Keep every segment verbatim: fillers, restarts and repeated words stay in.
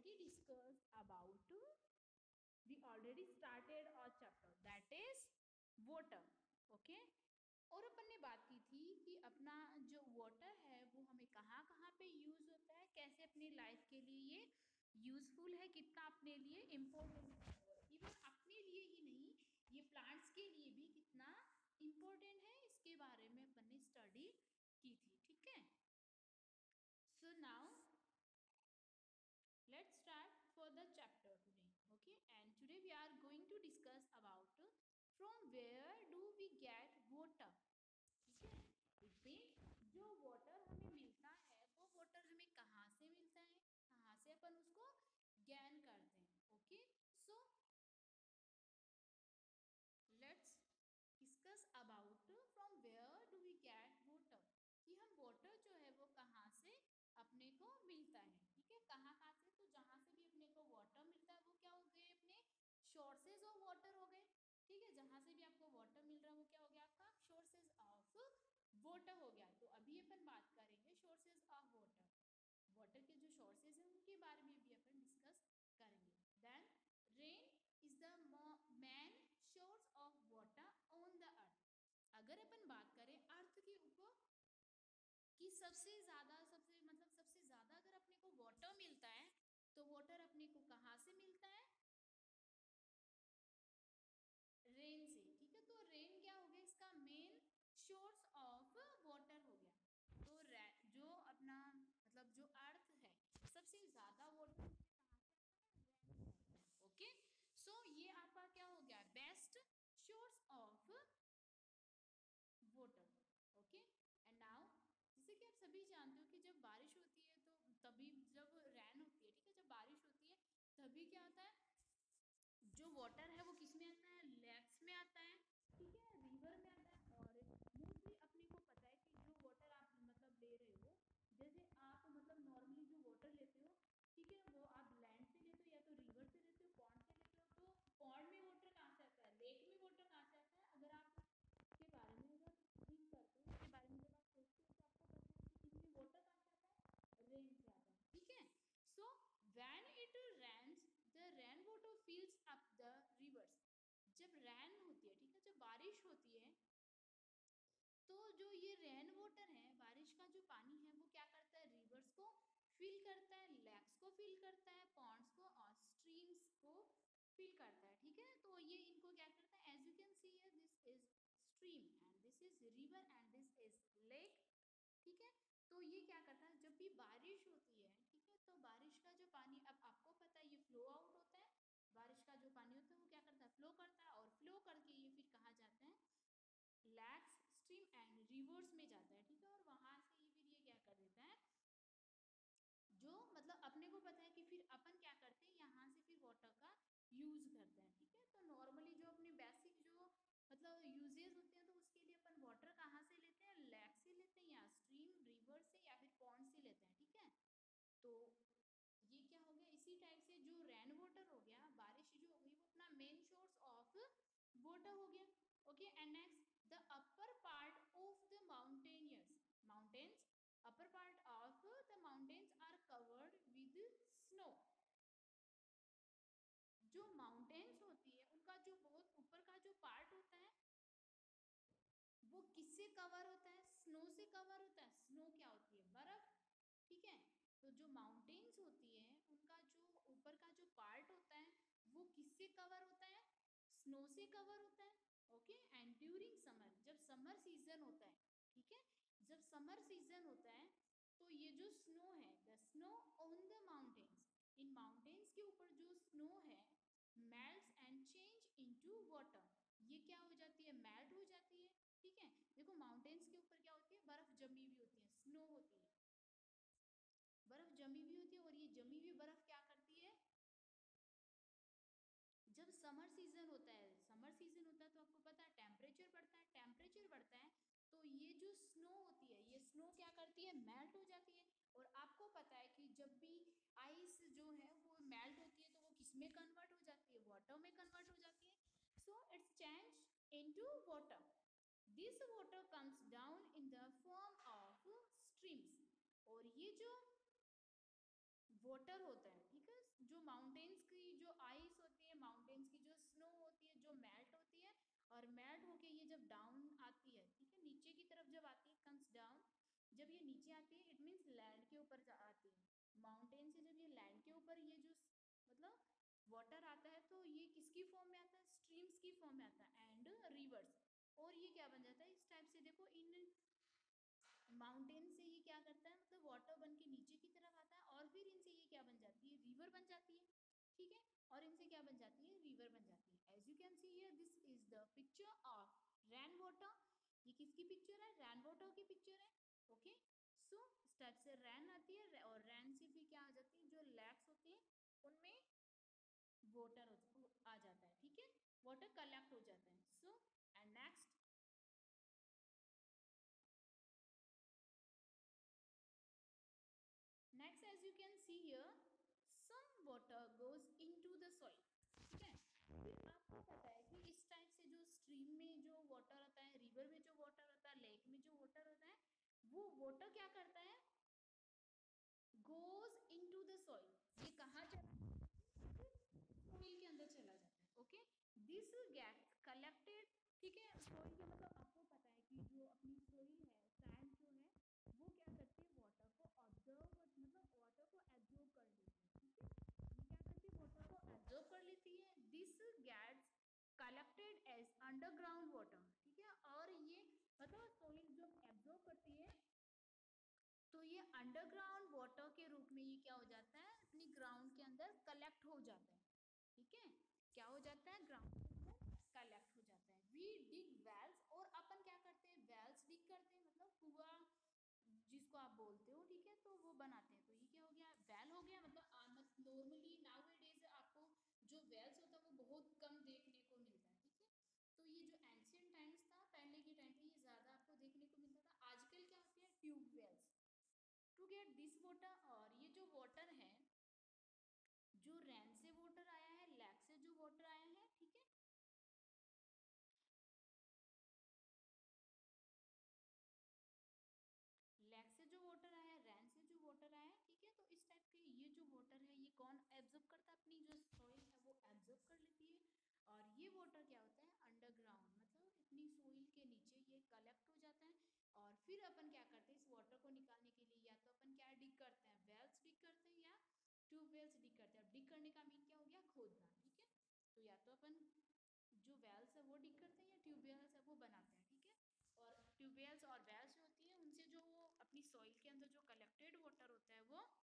already discussed about, we already started our chapter, that is water. Okay okay? और अपन ने बात की थी कि अपना जो वाटर है वो हमें कहाँ कहाँ पे यूज होता है, कैसे अपनी लाइफ के लिए ये यूजफुल है, कितना अपने लिए इम्पोर्टेंट है, इवन अपने लिए ही नहीं ये प्लांट्स के लिए भी कितना इम्पोर्टेंट है, इसके बारे में अपन ने स्टडी की थी. ठीक है, so now let's start for the chapter today. Okay, and today we are going to discuss about from where do we get water. ठीक है, इसमें जो वाटर हमें मिलता है वो वाटर हमें कहाँ से मिलता है, कहाँ से अपन उसको गेन करते हैं. Okay, so let's discuss about from where do we get water, कि हम वाटर जो है वो कहाँ से अपने को मिलता है. ठीक है, कहाँ कहाँ से, तो जहाँ से भी अपने को वाटर मिलता है वो क्या हो गए, अपने सोर्सेज ऑफ वाटर हो गए. ठीक है, जहाँ से भी आपको वाटर मिल रहा है वो क्या हो गया, आपका सोर्सेज ऑफ वाटर हो गया. तो अभी अपन बात करेंगे सोर्सेज ऑफ वाटर. वाटर के जो सोर्सेज हैं उनके बारे में भी अपन डिस्कस करेंगे. Then rain is the main source of water on the earth. अगर अपन बात करें अर्थ के ऊपर कि सबसे ज्यादा सबसे मतलब सबसे ज्यादा अगर अपने को वाटर मिलता है तो वाटर अपने को कहाँ से मिलता है, रेन से. ठीक है, तो रेन क्या हो गया, इसका मेन सोर्स ऑफ वाटर हो गया. तो जो अपना मतलब जो अर्थ है सबसे ज्यादा वाटर कहाँ से आता है, रेन से. ओके, सो ये आपका क्या हो गया, best source of water. Okay, and now जैसे कि आप सभी जानते हो कि जब बारिश होती है तो तभी जब रैन होती है, ठीक है, जब बारिश होती है तभी क्या होता है, जो वाटर है वो किस में आता है, लेक्स में आता है. ठीक है, रिवर में आता है. और मोस्टली अपने को पता है कि जो वाटर आप मतलब ले रहे हो, जैसे आप मतलब नॉर्मली जो वाटर लेते हो, ठीक है, वो आप लैंड से लेते हो या तो रिवर से लेते हो, पॉन्ड से लेते हो. तो पॉन्ड में वाटर कहाँ से आता है, लेक में वाटर कहाँ से आता है, अगर आप इसके बारे में अगर थिंक करते हो, इसके बारे में जब आप सोचते हो तो आपको पता है कि इसमें वाटर कहाँ से आता है, रेन से आता है. ठीक है, so when it rains the rain water fills up the rivers. जब रैन होती है, ठीक है, जब बारिश होती है तो जो ये रेन वाटर है, बारिश का जो पानी है वो क्या करता है, रिवर्स को फिल करता है, लेक्स को फिल करता है, पॉन्ड्स को और स्ट्रीम्स को फिल करता है. ठीक है, तो ये इनको क्या करता है, as you can see here this is stream and this is river and this is lake. ठीक है, तो ये क्या करता है, जब भी बारिश होती है, ठीक है, तो बारिश का जो पानी, अब आपको पता है ये फ्लो आउट होता है, बारिश का जो पानी होता है वो क्या करता है, फ्लो करता है, और फ्लो करके ये फिर कहाँ जाते हैं, लैक्स, स्ट्रीम एंड रिवर्स में जाता है. ठीक है, और वहां से ये फिर ये क्या कर देता है, जो मतलब अपने को पता है कि फिर अपन क्या करते हैं, यहाँ से फिर वाटर का यूज करते हैं. ठीक है, तो नॉर्मली जो अपने बेसिक जो मतलब यूजेस होते हैं तो उसके लिए अपन वाटर कहाँ से लेते हैं, लैक से लेते हैं या स्ट्रीम रिवर से या फिर पॉन्ड से लेते हैं. ठीक है, तो ये क्या हो गया, इसी टाइप से जो रेन वाटर हो गया, बारिश जो हो गई वो अपना मेन सोर्स ऑफ वाटर हो गया. Okay, and next the upper part of the mountaineers mountains upper part of the mountains are covered with snow. जो माउंटेन्स होती है उनका जो बहुत ऊपर का जो पार्ट होता है वो किससे कवर होता है, स्नो से कवर होता है. स्नो क्या होती है, बर्फ. ठीक है, तो जो माउंटेन्स होती है उनका जो ऊपर का जो पार्ट होता है वो किससे कवर होता है, स्नो से कवर होता है. ओके, एंड ड्यूरिंग समर, जब समर सीजन होता है, ठीक है, जब समर सीजन होता है तो ये जो स्नो है, the snow on the mountains, इन माउंटेन्स के ऊपर जो स्नो है, melts and change into water. ये क्या हो जाती है, मेल्ट हो जाती है. ठीक है, देखो माउंटेन्स के ऊपर क्या होती है, बर्फ जमी हुई होती है, स्नो होती है, बर्फ जमी हुई होती है. और ये जमी हुई बर्फ क्या करती है, जब समर सीजन होता है, समर सीजन होता है तो आपको पता है टेम्परेचर बढ़ता है, टेम्परेचर बढ़ता है तो ये जो स्नो होती है, ये स्नो क्या करती है, मेल्ट हो जाती है. और आपको पता है कि जब भी आइस जो है वो मेल्ट होती है तो वो किस में कन्वर्ट हो जाती है, वाटर में कन्वर्ट हो जाती है. So it's change into water. This water comes down in the form of streams. और ये जो वाटर होता है, ठीक है, जब डाउन आती है, ठीक है, नीचे की तरफ जब आती है, कम्स डाउन, जब ये नीचे आती है इट मीन्स लैंड के ऊपर आती है। माउंटेन से जब ये लैंड के ऊपर ये जो मतलब वाटर आता है तो ये किसकी फॉर्म में आता है, स्ट्रीम्स की फॉर्म में आता है एंड रिवर्स। और ये क्या बन जाता है इस टाइप से, देखो इन माउंटेन से ये क्या करता है, मतलब वाटर बन के नीचे की तरफ आता है और फिर इनसे ये क्या बन जाती है, रिवर बन जाती है, ठीक है, और इनसे क्या बन जाती है, रिवर बन जाती है। As you can see here this is the picture of rain water. ये किसकी पिक्चर है, रेन वाटर की पिक्चर है। ओके, सो स्टेप से रैन आती है और रैन से फिर क्या आ जाती है, जो लैक्स होती है उनमें वाटर आ जाता है, ठीक है, वाटर कलेक्ट हो जाता है। So and next, next as you can see here some water goes into the soil, ठीक है। फिर आपको पता है कि इस टाइप से जो स्ट्रीम में जो वाटर आता है, रिवर में जो वाटर आता है, लेक में जो वाटर होता है, वो वाटर क्या करता है, गोज इनटू द सॉइल। ये कहाँ चला, सॉइल के अंदर चला जाता है। ओके, दिस गेट्स कलेक्टेड, ठीक है, सॉइल के मतलब आपको पता है कि जो अपनी सॉइल है, सैंड जो है वो क्या करती है, वाटर को ऑब्जर्व मतलब वाटर को एब्जॉर्ब कर लेती है, ठीक है, ये क्या करती है, वाटर को एब्जॉर्ब कर लेती है। This gets collected as underground water, ठीक है, और ये मतलब सॉइल जो एब्जॉर्ब करती है तो ये अंडरग्राउंड वाटर के रूप में ये क्या हो जाता है, अपनी ग्राउंड के अंदर कलेक्ट हो जाता है, ठीक है, क्या हो जाता है, ग्राउंड के अंदर कलेक्ट हो जाता है। वी डिग वेल्स, और अपन क्या करते हैं, वेल्स डिग करते हैं, मतलब कुआं जिसको आप बोलते हो, ठीक है, तो वो बनाते हैं। तो ये क्या हो गया, वेल हो गया, मतलब नॉर्मली नाउ डेज आपको जो वेल्स होता है वो बहुत कम देखने को मिलता है, ठीक है। तो ये जो एंशियंट टाइम्स था, पहले के टाइम पे ये ज्यादा आपको देखने को मिलता था। आजकल क्या होती है, tube wells to get this water. और ये जो वाटर है, जो रेन से वाटर आया है, लैक से जो वाटर आया है, ठीक है, लैक से जो वाटर आया है, रैन से जो वाटर आया है, ठीक है, तो इस टाइप के ये जो वाटर है ये कौन एब्जॉर्ब करता है, अपनी जो सॉइल है वो एब्जॉर्ब कर लेती है। और ये वाटर क्या होता है, अंडरग्राउंड मतलब इतनी सॉइल के नीचे ये कलेक्ट हो जाता है। और फिर अपन क्या करते हैं, इस वाटर को निकालने के लिए या तो अपन क्या डिग करते हैं, वेल्स डिग करते हैं या ट्यूबवेल्स डिग करते हैं। अब डिग करने का मीन क्या हो गया, खोदना, ठीक है, तो या तो अपन जो वेल्स है वो डिग करते हैं या ट्यूबवेल्स है वो बनाते हैं, ठीक है। और ट्यूबवेल्स और वेल्स जो होती है उनसे जो वो अपनी सॉइल के अंदर जो कलेक्टेड वाटर होता है वो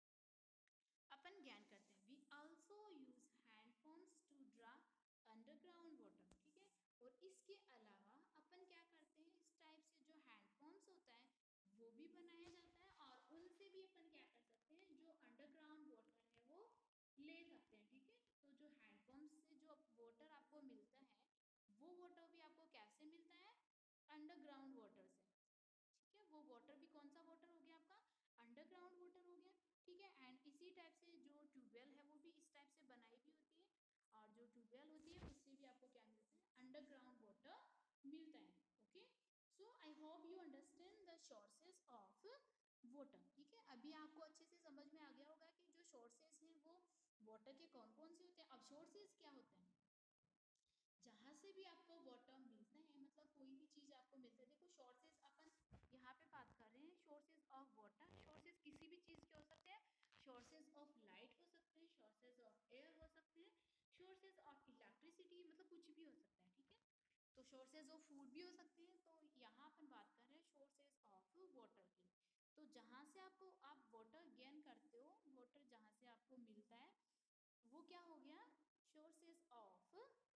अपन ज्ञान करते हैं। We also use hand pumps to draw underground water, ठीक है, और इसके अलावा अपन क्या करते हैं, इस टाइप से जो हैंड पंप्स होता है वो भी बनाया जाता है और उनसे भी अपन क्या कर सकते हैं, जो अंडरग्राउंड वाटर है वो ले सकते हैं, ठीक है। तो जो हैंड पंप से जो वाटर आपको मिलता है वो वाटर भी आपको कैसे मिलता है, अंडरग्राउंड वाटर से, ठीक है, वो वाटर भी कौन सा वाटर हो गया आपका, अंडरग्राउंड वाटर हो गया, ठीक है। एंड इसी टाइप से जो ट्यूबवेल है वो भी इस टाइप से बनाई भी होती है, और जो ट्यूबवेल होती है उससे भी आपको क्या मिलता है, अंडरग्राउंड वाटर मिलता है। Okay, so I hope you understand the sources of water, ठीक है, अभी आपको अच्छे से समझ में आ गया होगा कि जो सोर्सेज हैं वो वाटर के कौन कौन से होते हैं। अब सोर्सेज क्या होते हैं, जहाँ से भी आपको वाटर मिलता है, मतलब कोई भी चीज़ आपको मिलता है, देखो सोर्सेज अपन यहाँ पे बात कर रहे हैं, सोर्सेज ऑफ वाटर, सोर्सेज किसी भी चीज़ के हो सकते हैं, सोर्सेज ऑफ लाइट हो सकते हैं, सोर्सेज ऑफ एयर हो सकते हैं, सोर्सेज ऑफ इलेक्ट्रिसिटी, मतलब कुछ भी हो सकता है, ठीक है, तो सोर्सेज ऑफ फूड भी हो सकते हैं। तो यहाँ अपन बात कर रहे हैं सोर्सेज ऑफ वाटर की। तो जहाँ से आपको आप वाटर गेन करते हो, वाटर जहाँ से आपको मिलता है वो क्या हो गया, सोर्सेज ऑफ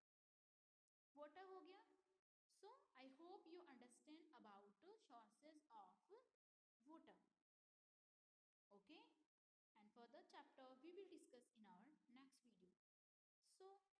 वाटर हो गया। So I hope you understand about sources of water. Okay, and further chapter we will discuss in our next video. So